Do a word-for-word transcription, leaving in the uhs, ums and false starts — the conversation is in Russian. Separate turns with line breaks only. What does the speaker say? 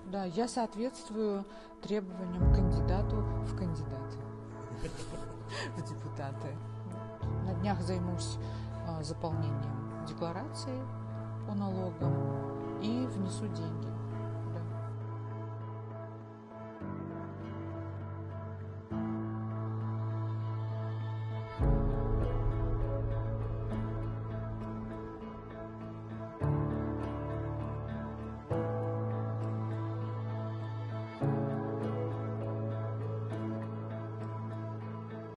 Да, я соответствую требованиям кандидату в кандидаты, в депутаты. На днях займусь заполнением декларации по налогам и внесу деньги.